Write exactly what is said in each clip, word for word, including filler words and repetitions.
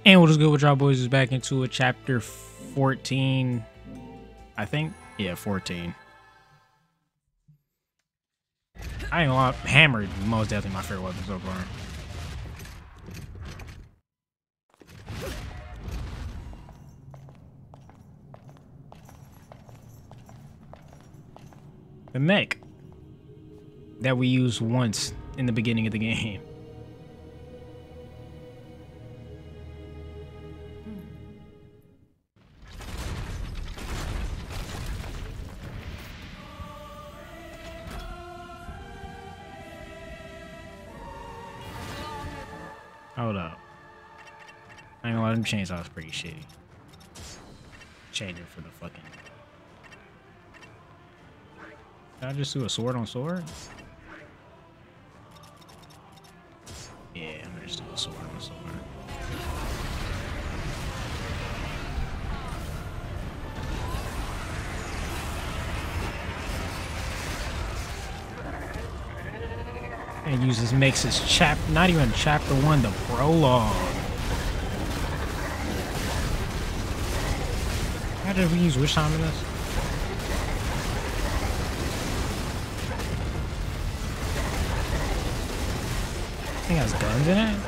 And what is good with y'all boys is back into a chapter fourteen, I think. Yeah, fourteen. I ain't gonna lie, Hammer is most definitely my favorite weapon so far. The mech that we used once in the beginning of the game. Hold up. I ain't gonna lie, them chainsaws pretty shitty. Change it for the fucking... Did I just do a sword on sword? Yeah, I'm gonna just do a sword on sword. And uses makes this chap not even chapter one, the prologue. How did we use which time in this? I think it has guns in it.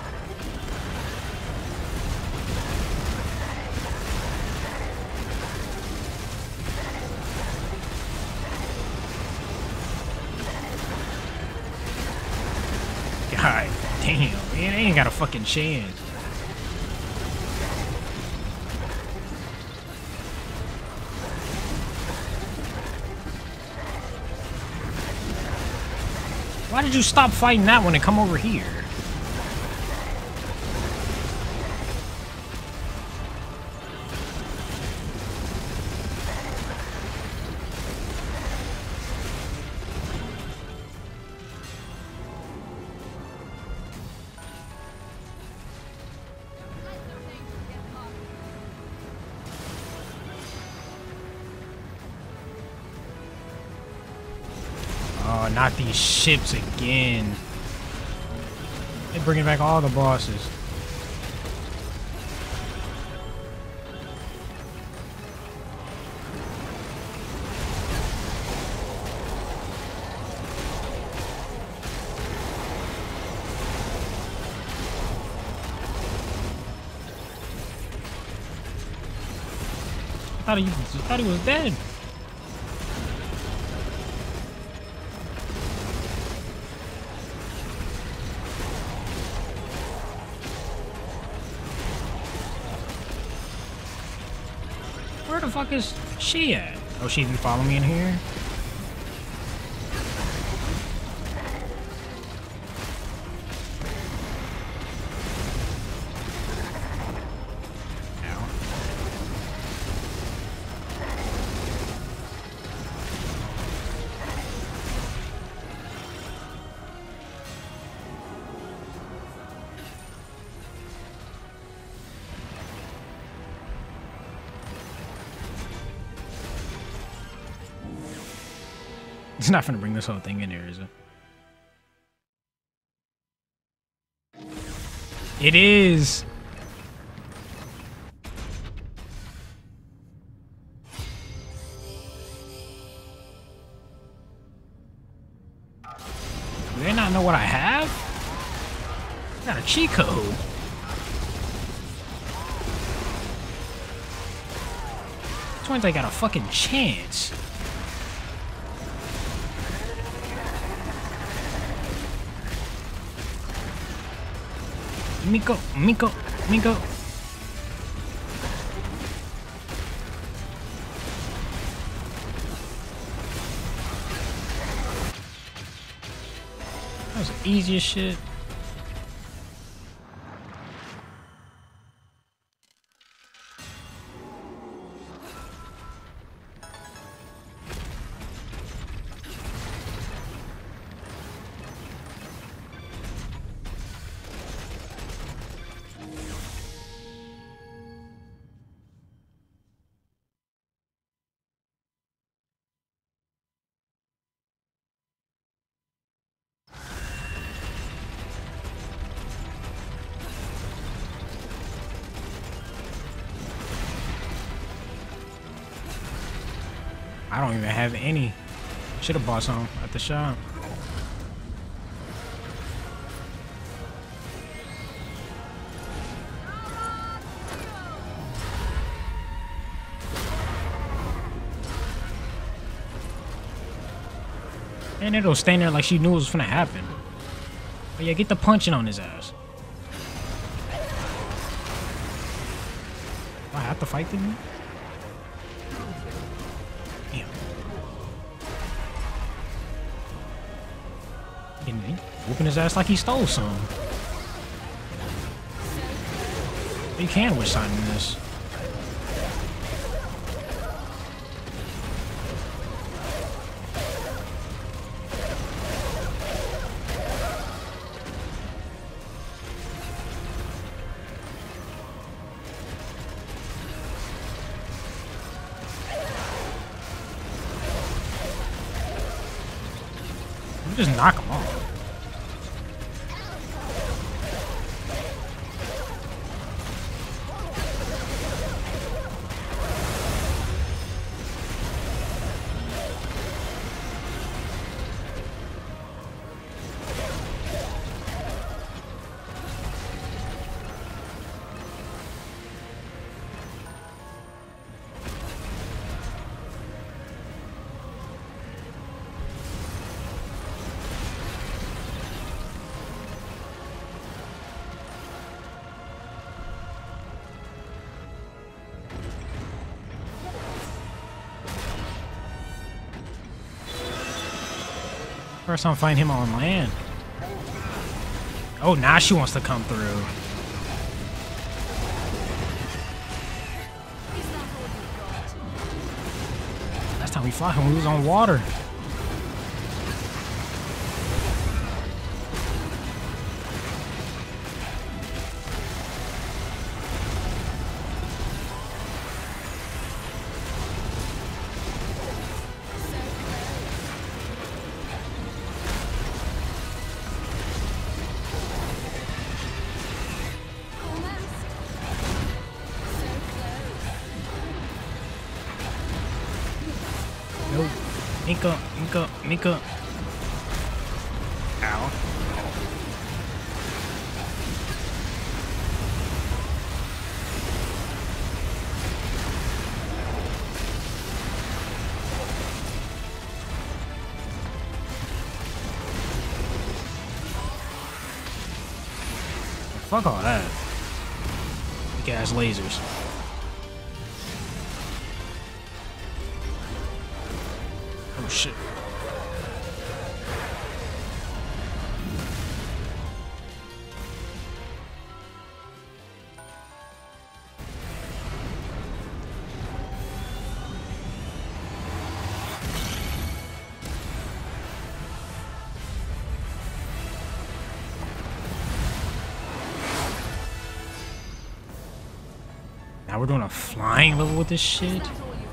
God damn, man, they ain't got a fucking chance. Why did you stop fighting that one and come over here? Oh, not these ships again. They're bringing back all the bosses. I thought he, I thought he was dead. Where the fuck is she at? Oh, she didn't follow me in here? Ow. It's not gonna bring this whole thing in here, is it? It is. Do they not know what I have? I got a cheat code. Twins, I got a fucking chance. Miko, Miko, Miko. That was the easiest shit. I don't even have any. Should have bought some at the shop. And it'll stand there like she knew it was gonna happen. But yeah, get the punching on his ass. Do I have to fight them? Damn. He whooping his ass like he stole some. You can wish sign in this. Just knock him off. First time find him on land. Oh, now she wants to come through. Last time we fought him, we was on water. Nope. Mika, Mika, Mika. Ow. Fuck all that. Big ass lasers. Oh shit. Now we're doing a flying level with this shit.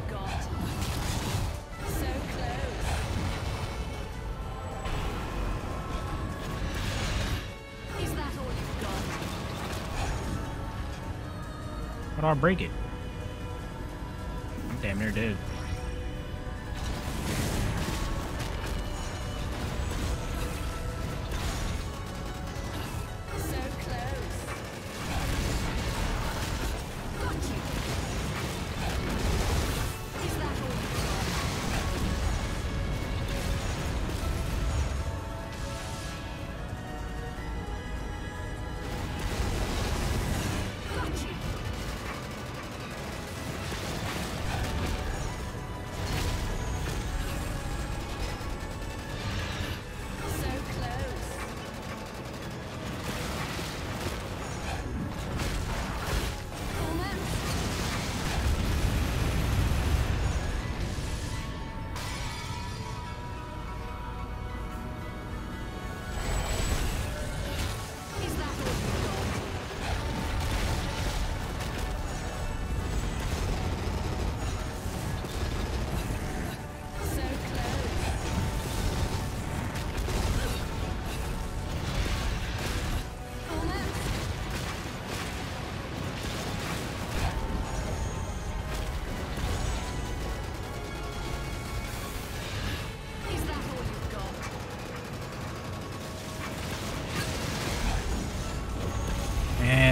How do I break it? I'm damn near dead.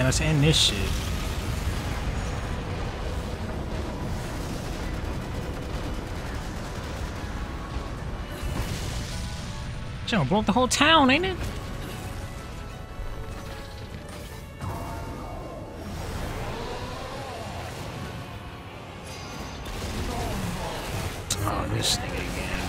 let's end this shit. Shit, gonna blow up the whole town, ain't it? Oh, this nigga again.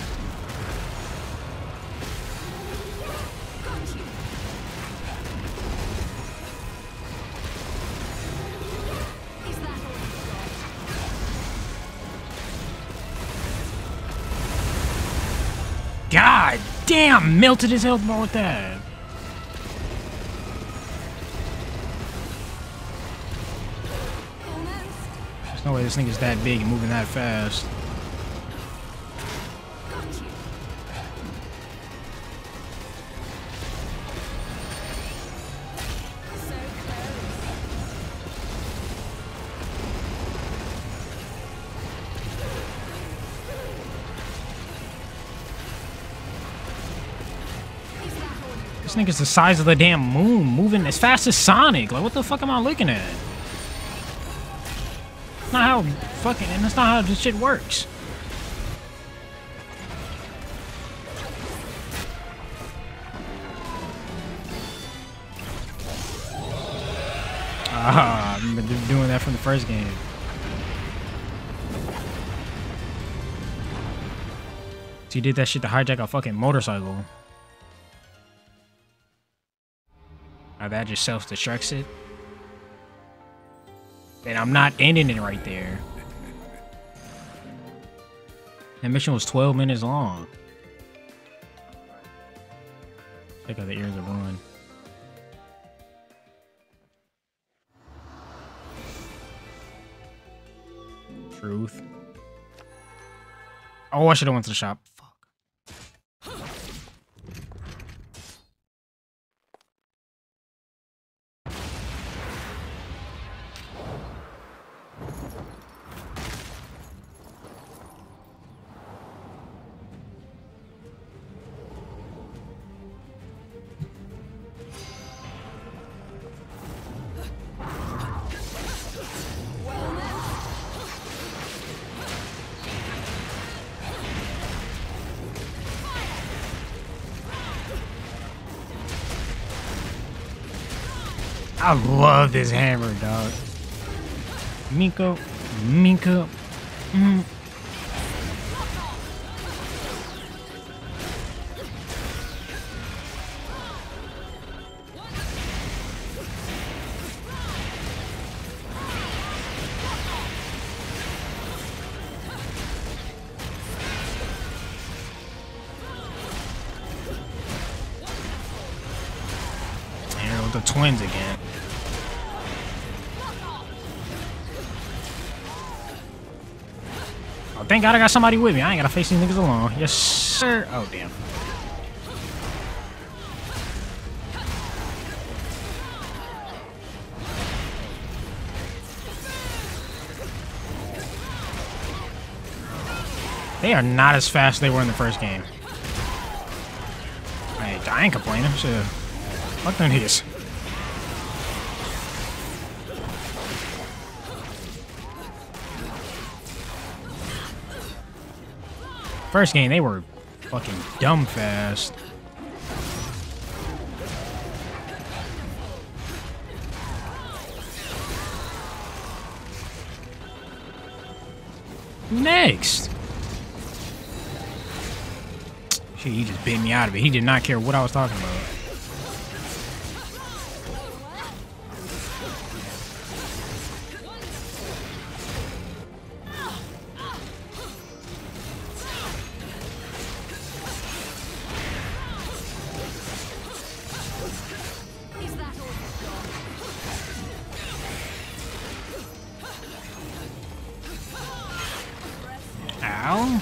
God damn, melted his health bar with that. There's no way this nigga's that big and moving that fast. This nigga's the size of the damn moon, moving as fast as Sonic. Like, what the fuck am I looking at? That's not how fucking, and that's not how this shit works. Ah, I remember doing that from the first game. So you did that shit to hijack a fucking motorcycle. Now that just self-destructs it. And I'm not ending it right there. That mission was twelve minutes long. Check out the ears of ruin. Truth. Oh, I should have went to the shop. Fuck. I love this hammer, dog. Miko, Miko. Mm. Here with the twins again. Oh, thank God I got somebody with me. I ain't gotta face these niggas alone. Yes, sir. Oh, damn. They are not as fast as they were in the first game. Hey, I ain't complaining. Shit. Fuck them niggas. First game, they were fucking dumb fast. Next. Shit, he just bit me out of it. He did not care what I was talking about. Ow.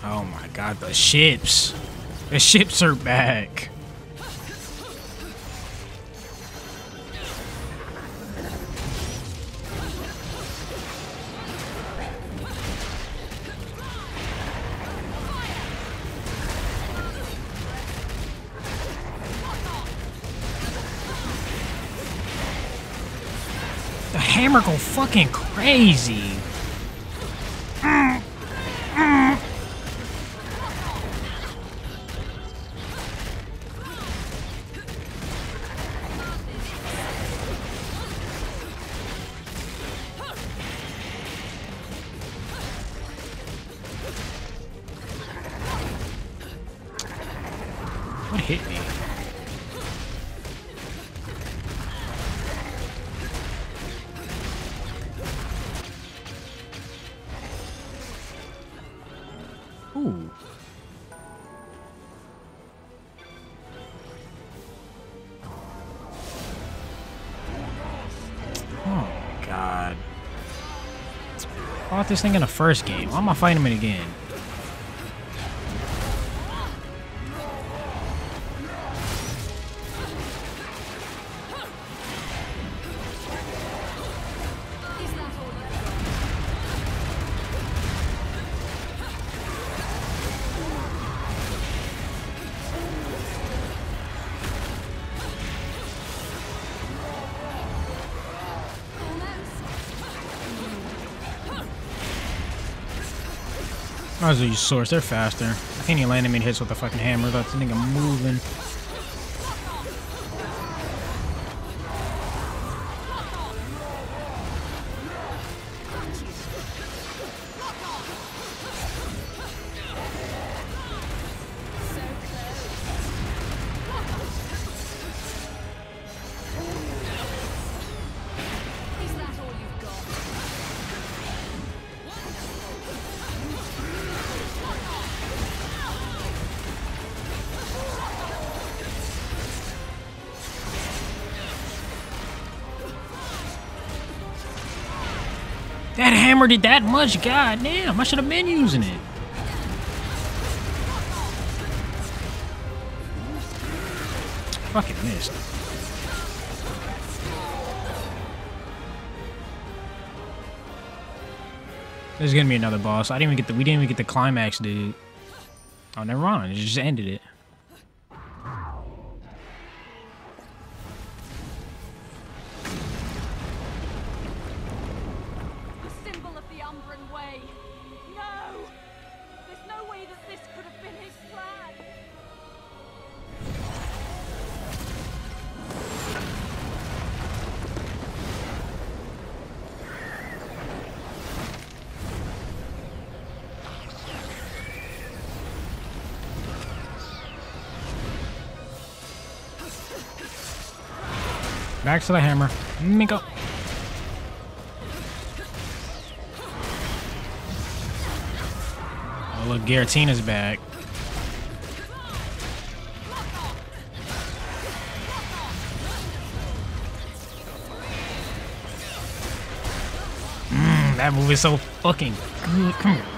Oh my god, the ships. The ships are back. The hammer go fucking crazy. Mm, mm. What hit me? Ooh. Oh god. I fought this thing in the first game. Why am I fighting him again? I was use swords, they're faster. I can't even land him in hits with the fucking hammer. That thing I'm moving. That hammer did that much? God damn, I should have been using it. Fucking missed. There's gonna be another boss. I didn't even get the we didn't even get the climax, dude. Oh, never mind. It just ended it. Back to the hammer. Miko. Oh, look, Giratina's back. Mmm, that move is so fucking good. Come here.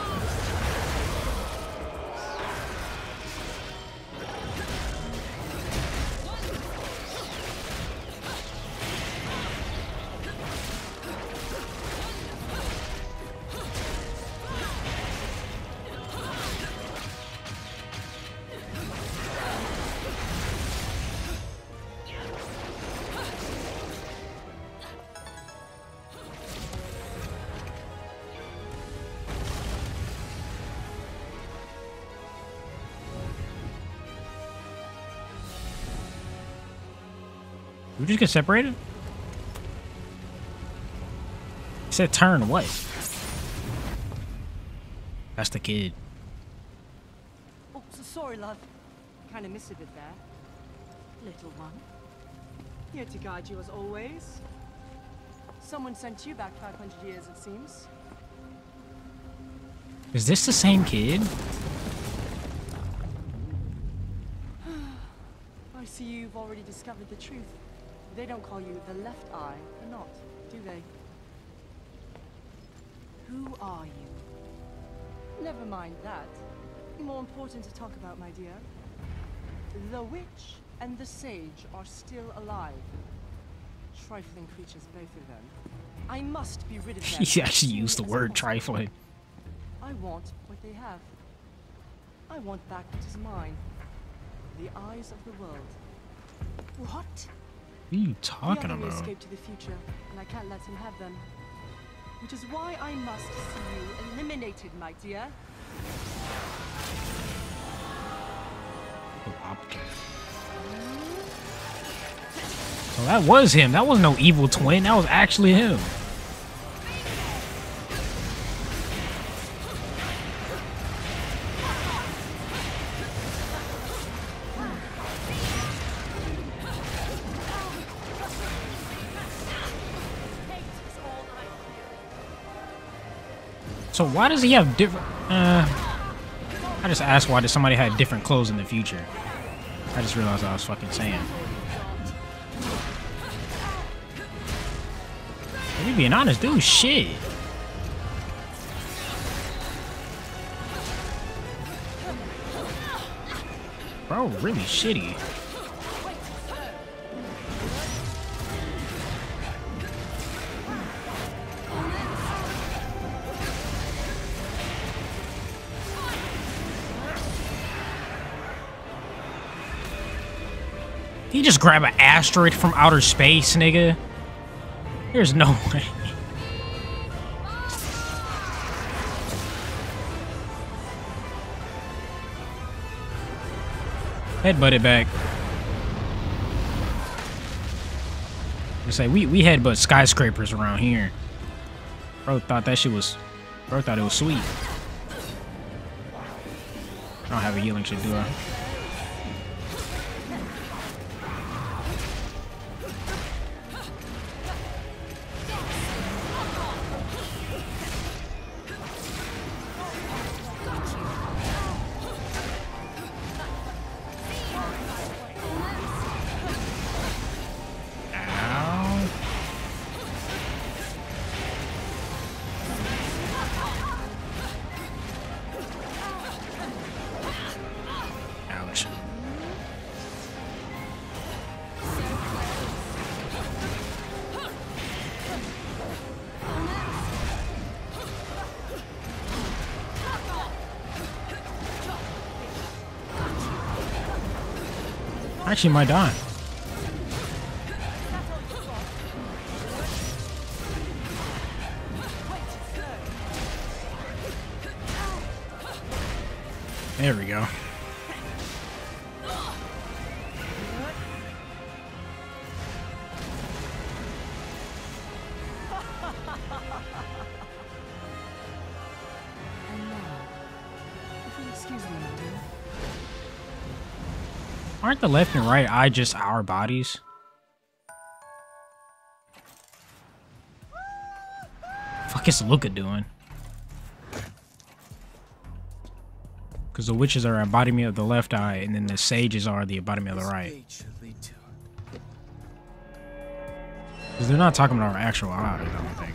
Did we just get separated? He said turn what? That's the kid. Oh, so sorry, love. Kind of missed a bit there. Little one. Here to guide you as always. Someone sent you back five hundred years, it seems. Is this the same kid? I see you've already discovered the truth. They don't call you the left eye or not, do they? Who are you? Never mind that. More important to talk about, my dear. The witch and the sage are still alive. Trifling creatures, both of them. I must be rid of them. He actually used the word trifling. I want what they have. I want back what is mine. The eyes of the world. What? What are you talking the enemy about? escaped to the future, and I can't let him have them. Which is why I must see you eliminated, my dear. So that was him. That was no evil twin. That was actually him. So why does he have different... Uh, I just asked why does somebody have different clothes in the future. I just realized what I was fucking saying. If you being honest, dude, shit. Bro, really shitty. He just grab an asteroid from outer space, nigga. There's no way. Headbutt it back. I say we we headbutt skyscrapers around here. Bro thought that shit was. Bro thought it was sweet. I don't have a healing shit, do I? Actually, might die. There we go. Aren't the left and right eye just our bodies? Fuck is Luca doing? Because the witches are embodiment of the left eye, and then the sages are the embodiment of the right. Because they're not talking about our actual eyes, I don't think.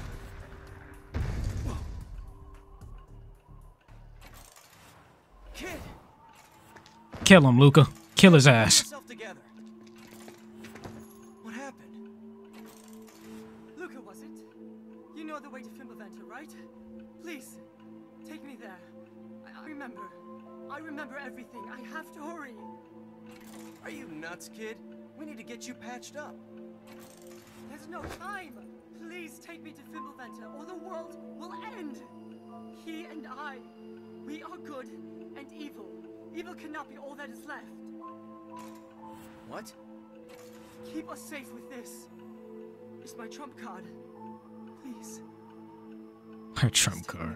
Kill him, Luca. Kill his ass. What happened? Luca, was it? You know the way to Fimbulventr, right? Please, take me there. I, I remember. I remember everything. I have to hurry. Are you nuts, kid? We need to get you patched up. There's no time. Please take me to Fimbulventr, or the world will end. He and I, we are good and evil. Evil cannot be all that is left. What? Keep us safe with this. It's my trump card. Please. My trump card.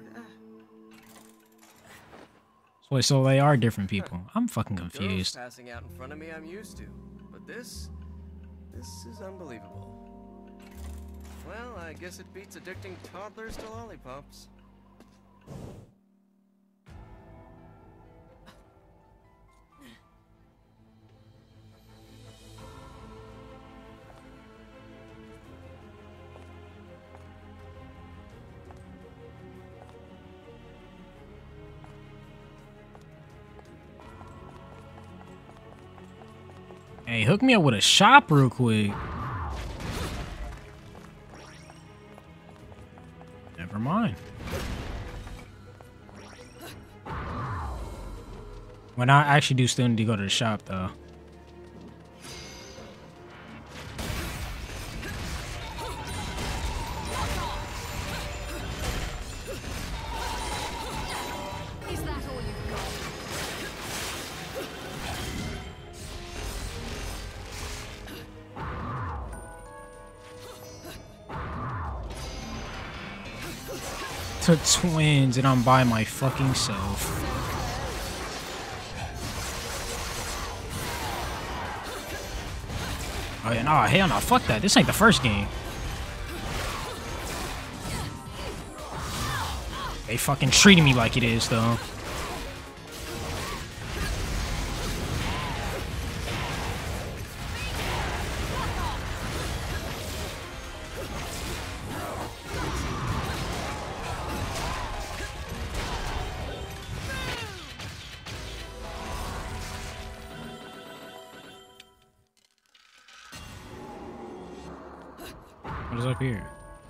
So, wait, so they are different people. I'm fucking confused. Girls passing out in front of me I'm used to. But this... This is unbelievable. Well, I guess it beats addicting toddlers to lollipops. Hey, hook me up with a shop real quick. Never mind. When I actually do still need to go to the shop, though. Is that all you've got? To twins, and I'm by my fucking self. Oh yeah, no, hell no, fuck that. This ain't the first game. They fucking treating me like it is, though. What is up here?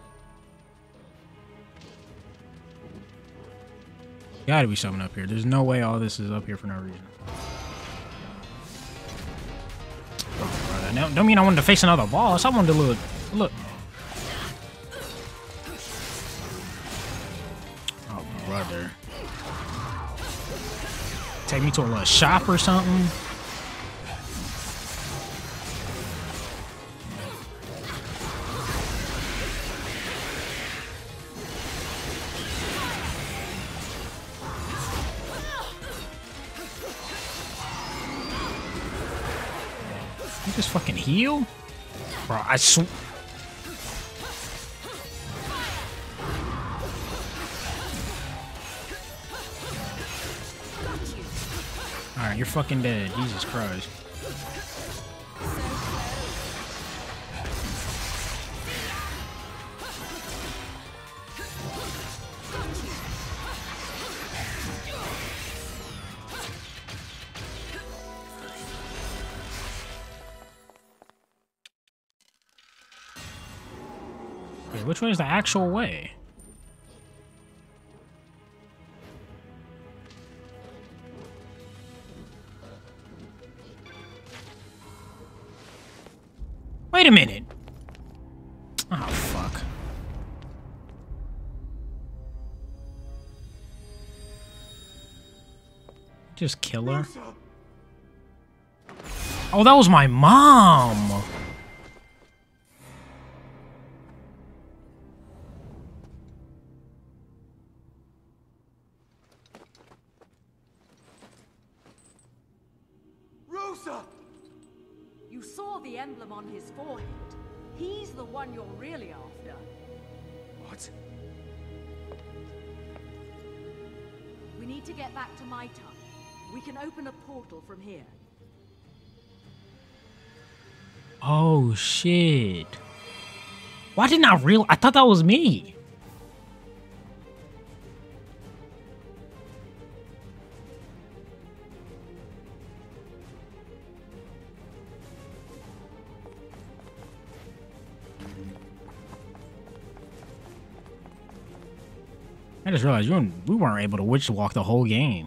Gotta be something up here. There's no way all this is up here for no reason. Oh, brother. Now, don't mean I wanted to face another boss. I wanted to look. Look. Oh, brother. Take me to a little shop or something. You just fucking heal? Bro, I sw- Alright, you're fucking dead. Jesus Christ. Wait, which way is the actual way? Wait a minute. Oh, fuck. Just kill her. Oh, that was my mom. You saw the emblem on his forehead. He's the one you're really after. What? We need to get back to my town. We can open a portal from here. Oh, shit. Why didn't I real? I thought that was me. I just realized you weren't, we weren't able to witch walk the whole game.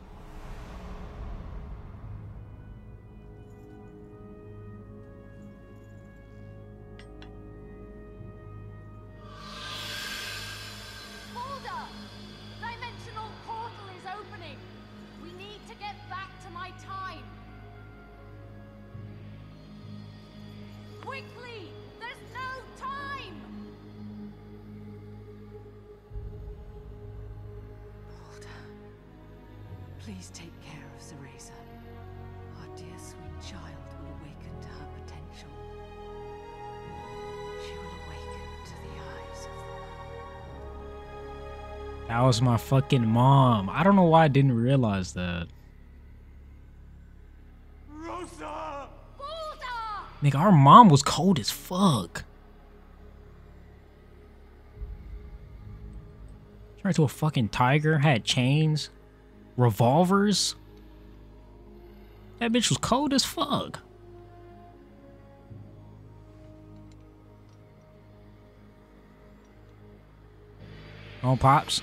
Hold up! Dimensional portal is opening. We need to get back to my time. Quickly! There's no time! Please take care of Cereza. Our dear sweet child will awaken to her potential. She will awaken to the eyes of That was my fucking mom. I don't know why I didn't realize that. Rosa! Baldur! Nigga, our mom was cold as fuck. Turned into a fucking tiger, had chains, revolvers. That bitch was cold as fuck. Oh, Pops.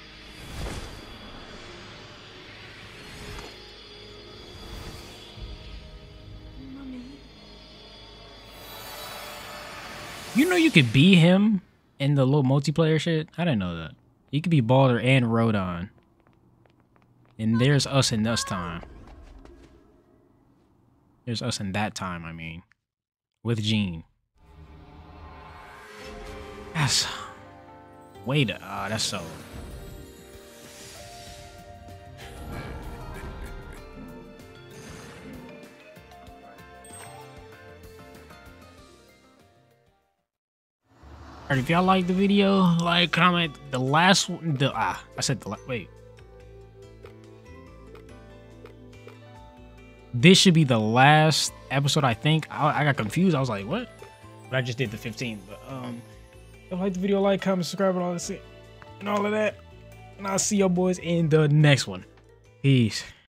Mummy. You know you could be him in the little multiplayer shit? I didn't know that. You could be Balder and Rodon. And there's us in this time. There's us in that time, I mean. With Jean. That's... Wait, ah, uh, that's so... Alright, if y'all like the video, like, comment. The last one, the, ah, I said the, wait. This should be the last episode, I think. I, I got confused. I was like, what? But I just did the fifteen. But, um, if you like the video, like, comment, subscribe, and all that shit. And all of that. And I'll see y'all boys in the next one. Peace.